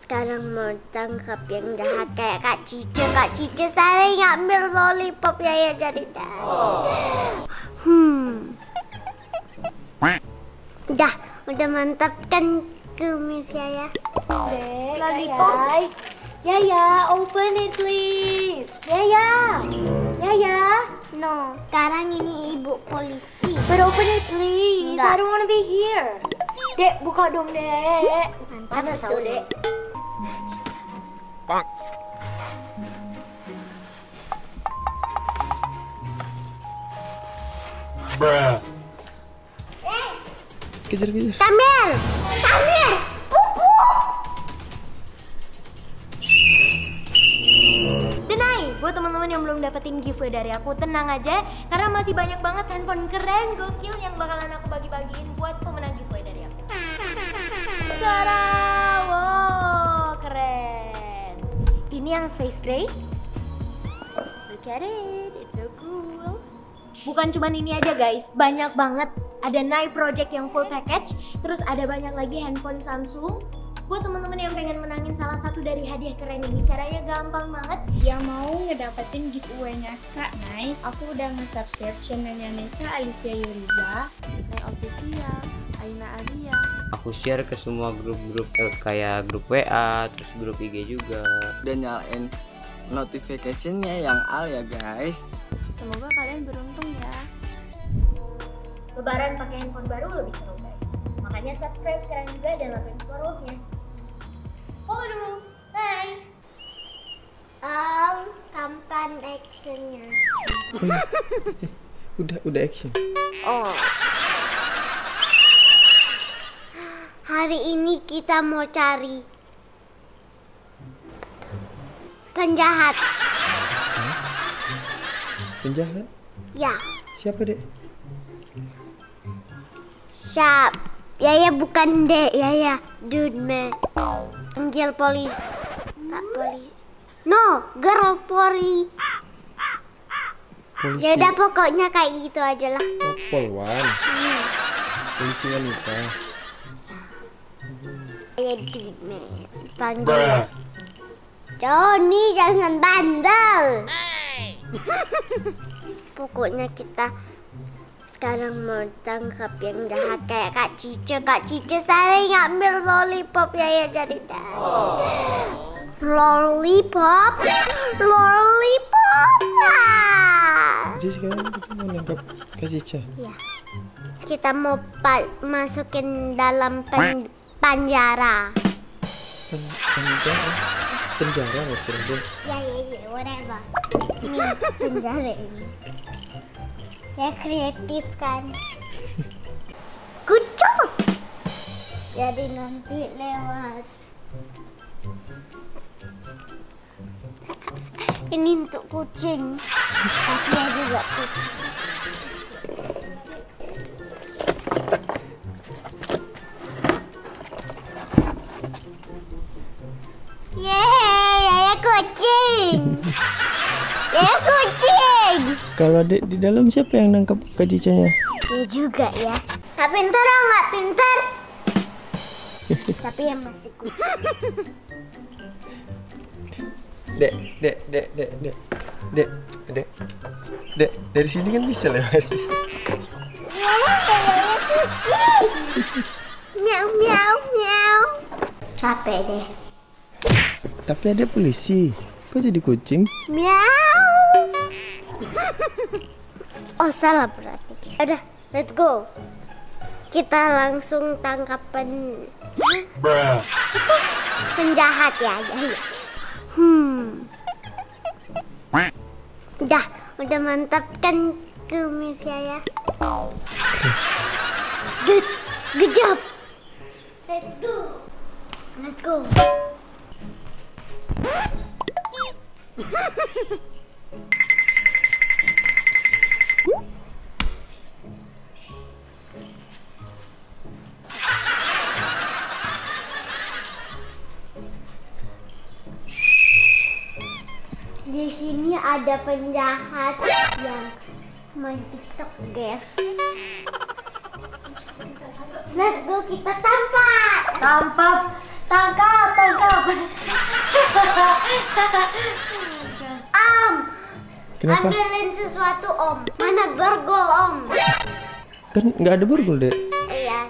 Sekarang mau tangkap yang jahat kayak Kak Cice. Kak Cice sering ngambil lollipop ya jadi dah. Udah mantap kan kumis ya. Dek, Lollipop. Yaya, open it please. Yaya. No, sekarang ini ibu polisi. But open it please. Enggak. I don't wanna be here. Dek, buka dong, Dek. Mana tahu Dek. Bruh. Kejar. Sambil. Pupu. Denai, buat teman-teman yang belum dapetin giveaway dari aku, tenang aja karena masih banyak banget handphone keren, gokil yang bakalan aku bagi-bagiin buat pemenang giveaway dari aku. Sarah, wow, keren. Ini yang space gray. Look at it, it's so cool. Bukan cuman ini aja guys, banyak banget. Ada Nai Project yang full package, terus ada banyak lagi handphone Samsung. Buat teman-teman yang pengen menangin salah satu dari hadiah keren ini, caranya gampang banget. Yang mau ngedapetin giveaway-nya Kak Nai, aku udah nge-subscribe channelnya Nesa Alifia Yuriza, Nai Official, Aina Alia. Aku share ke semua grup-grup kayak grup WA, terus grup IG juga. Dan nyalain notification-nya yang all ya guys. Semoga kalian beruntung ya. Lebaran pakai handphone baru lebih seru guys. Makanya subscribe sekarang juga dan lakuin rules-nya. Follow the rules. Bye. Kapan actionnya? Udah action. Oh. Hari ini kita mau cari penjahat. Penjahat? Ya. Siapa, Dek? Yaya bukan Dek, Yaya dude man. Panggil polisi. Kak polisi. No, girl polisi. Polisi. Ya udah pokoknya kayak gitu aja lah. Oh, Polwan. Polisi wanita. Yaya dude man. Panggil. Bruh. Johnny jangan bandel. Pokoknya kita sekarang mau tangkap yang jahat kayak Kak Cice. Kak Cice sering ngambil lollipop ya jadi dah. Lollipop. Jadi sekarang kita mau nangkap Kak Cica. Ya. Kita mau masukin dalam penjara. Penjara maksudnya, Dek. Ya, whatever. Ini penjara ini. Ya kreatif kan. Good job. Jadi nanti lewat. Ini untuk kucing. Tapi ya juga kucing. Yeay, ya kucing. Ya kucing. Kalau Dek di dalam siapa yang nangkap Kak Cicanya? Ya juga ya. Nggak pintar oh, nggak pintar. Tapi yang masih kucing. Dek, dari sini kan bisa lewat. Mama kayaknya kucing. Miau. Capek deh. Tapi ada polisi. Kok jadi kucing? Miau. Oh salah berarti. Udah, let's go. Kita langsung tangkap Bruh. penjahat ya. Udah mantap kan kumis ya. Good job. Let's go. Di sini ada penjahat yang main TikTok, guys. Let's go, kita tangkap. Tangkap. Kenapa? Ambilin sesuatu Om. Mana borgol Om? Kan nggak ada borgol, Dek. Iya.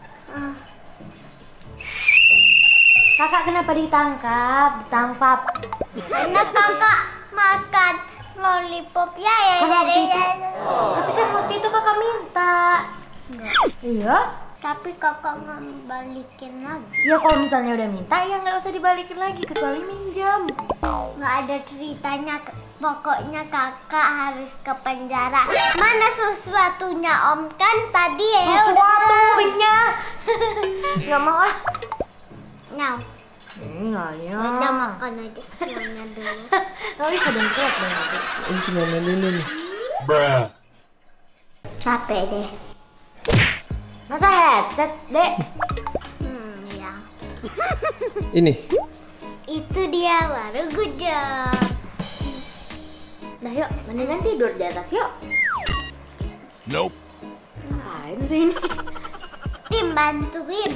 Kakak kenapa ditangkap? Ditangkap. Karena kakak makan lollipop ya dari. Tapi kan waktu itu kakak minta. Iya. Tapi kakak nggak balikin lagi. Ya kalau misalnya udah minta ya nggak usah dibalikin lagi kecuali minjem. Nggak ada ceritanya. Pokoknya kakak harus ke penjara. Mana sesuatunya Om? Kan tadi ya Sesuatu punya. Nggak mau ah. Now, Enggak ya. udah makan aja semuanya dulu. Tapi sedang kuat banget. Ini cuma main dulu nih. Bruh. Capek deh. Masa headset, Dek? Ya. Ini. Itu dia baru good job. Dah yuk, mendingan tidur di atas yuk. Nope. Ngapain sih ini? Tim bantuin.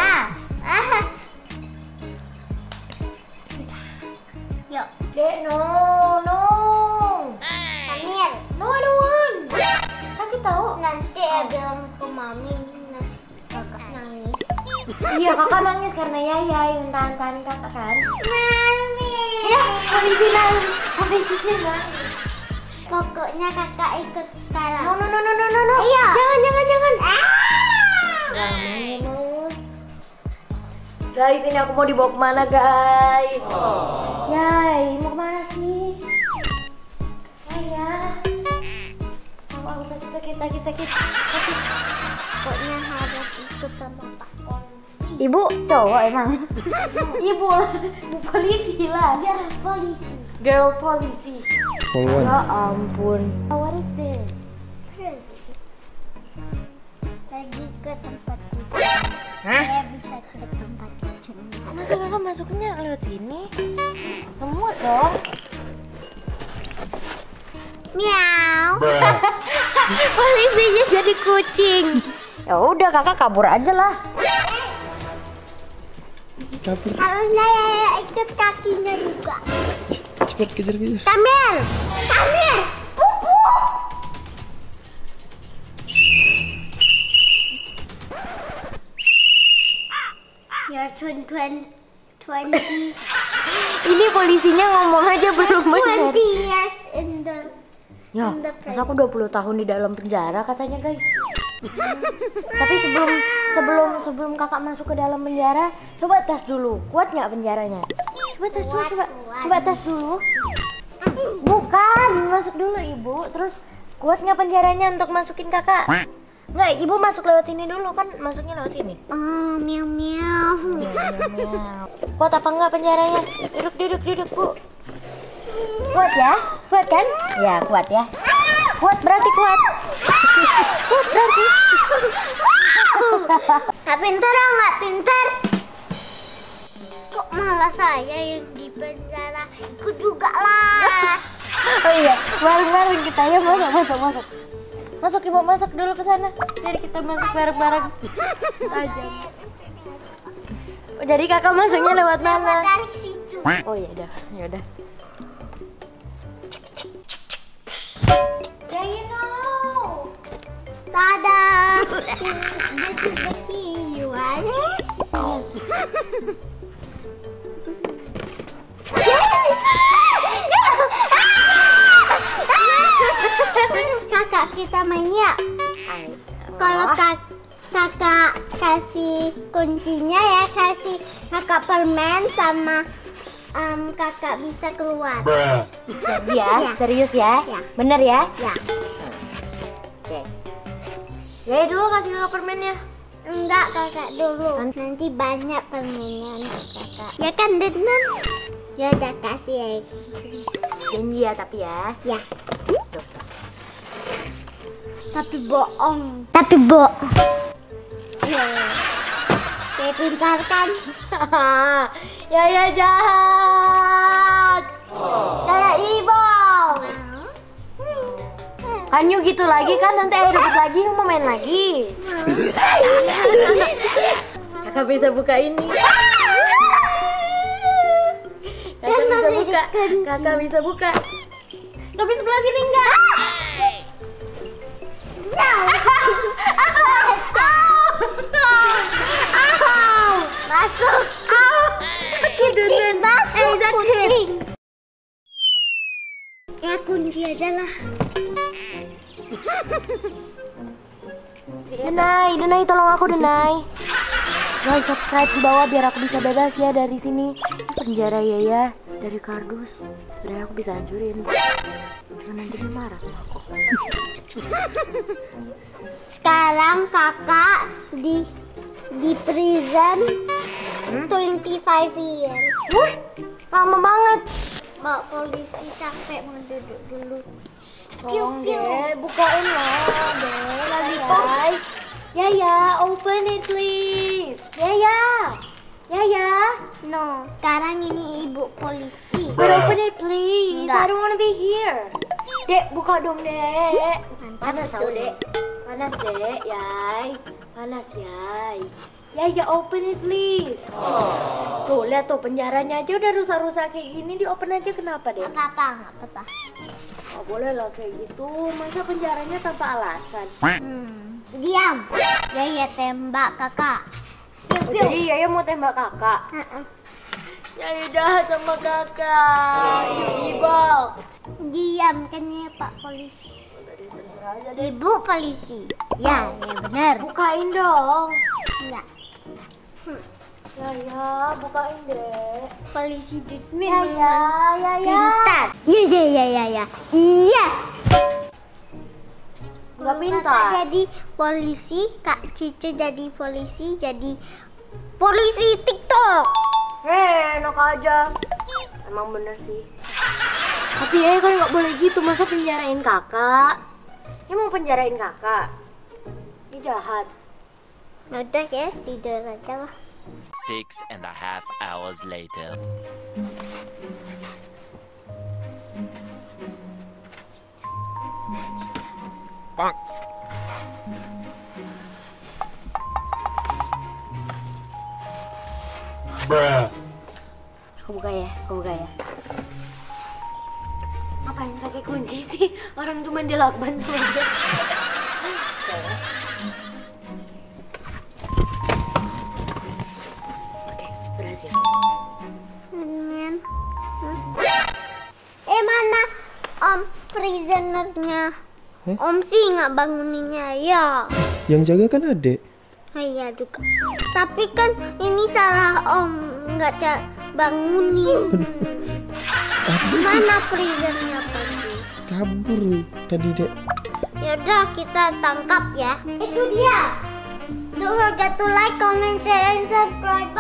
Yuk, Dek, no. Samir. No, I don't want. Sakit tahu. Nanti bilang ke mami nanti kakak nangis. Iya, kakak nangis karena Yayai tahan-tahan kakak kan. Mami. Ya, polisi nangis. Pokoknya kakak ikut sekarang. No. Iya. Jangan. Guys, ini aku mau dibawa kemana guys? Yay, mau kemana sih? Ya. Aku sakit. Pokoknya harus ikut sama Pak Polisi. Ibu cowok emang? Ibu lah, bu polisi lah. Ya, polisi. Girl polisi. Polwan. Ya ampun. What is this? Lagi ke tempat kucing. Saya bisa ke tempat kucing. Masa kakak masuknya lewat sini? Ngemut dong. Miau. Bruh. Polisinya jadi kucing. Ya udah kakak kabur aja lah. Kabur. Harusnya ya ikut kakinya juga. Cepat kejar. Samir. Pupu. You're 20. Ini polisinya ngomong aja belum benar. 20 years in the. Ya, masa aku 20 tahun di dalam penjara katanya guys. Tapi sebelum kakak masuk ke dalam penjara, coba tes dulu. Kuat nggak penjaranya? Coba tes dulu, coba tes dulu. Bukan, masuk dulu ibu. Terus kuat nggak penjaranya untuk masukin kakak? Nggak, ibu masuk lewat sini dulu kan, masuknya lewat sini. Oh, miau. Kuat apa enggak penjaranya? Duduk bu. Kuat ya? Kuat kan? Ya kuat ya. Kuat berarti kuat. Kuat berarti. Nggak pintar atau nggak pintar? Kok malah saya yang di penjara? Ikut juga lah. Oh iya, bareng-bareng kita ya, masuk. Masuk ibu, masuk dulu ke sana. Jadi kita masuk bareng-bareng aja. Oh, jadi kakak masuknya lewat mana? Dari situ. Oh iya, yaudah. Yeah, you know. Tada! This is the key. You want it? Kakak kita main ya. Kalau kakak kasih kuncinya ya, kasih kakak permen sama kakak bisa keluar. Bruh. Ya, serius ya? Ya. Bener ya? Ya. Oke. Ya dulu kasih kakak permennya. Enggak, kakak dulu. Nanti banyak permennya untuk kakak. Ya kan, Denan? Ya udah kasih ya. Janji ya tapi ya. Ya. Tapi bohong. Tapi bohong. Ya. Kayak pintar kan? Ya jahat. Ya ibong. Kan yuk gitu lagi kan, nanti air rebut lagi, mau main lagi. Kakak bisa buka ini. Kakak bisa buka buka. Kakak bisa buka. Tapi sebelah sini enggak. Masuk. Kucing masuk. Sakit. Kucing. Ya kunci aja lah. Denai, tolong aku Denai. Guys, subscribe di bawah biar aku bisa bebas ya dari sini. Penjara ya dari kardus. Sebenarnya aku bisa hancurin. Cuma nanti dia marah sama aku. Sekarang kakak di prison 25 years. Wih, lama banget. Mbak polisi capek mau duduk dulu. Tolong deh, bukain lah deh. Lollipop. Yaya, open it please. Yaya. No, sekarang ini ibu polisi. But open it please. Enggak. I don't wanna be here. Dek, buka dong dek. Panas Tahu dek. Panas dek, Yay. Panas Yay. Yaya, open it please. Tuh, lihat tuh penjaranya aja udah rusak-rusak kayak gini, di open aja kenapa dek? Nggak apa-apa. Oh, boleh lah kayak gitu. Masa penjaranya tanpa alasan? Diam. Yaya tembak kakak. Oh, jadi Yaya mau tembak kakak. Saya jahat sama kakak. Ibal. Diam kan ya Pak polisi. Ibu polisi. Ya benar. Bukain dong. Enggak. Yaya, bukain deh. Polisi Dutmin. Yaya. Pintar. Iya. Iya. Nggak Kalau pintar. Kakak jadi polisi, Kak Cice jadi polisi TikTok. Enak aja. Emang bener sih. Tapi ya kan nggak boleh gitu, masa penjarain kakak? Ya mau penjarain kakak? Ini jahat. Udah ya, tidur aja lah. 6.5 hours later. Bonk. Bruh. Aku buka ya. Ngapain pakai kunci sih? Orang cuma dilakban sama dia. Oke, berhasil. Mana prisonernya? Om sih nggak banguninnya ya. Yang jaga kan adek. Iya juga. Tapi kan ini salah Om nggak bangunin. Mana prisonernya tadi? Kabur tadi dek. Yaudah kita tangkap ya. Itu dia. Don't forget to like, comment, share, and subscribe.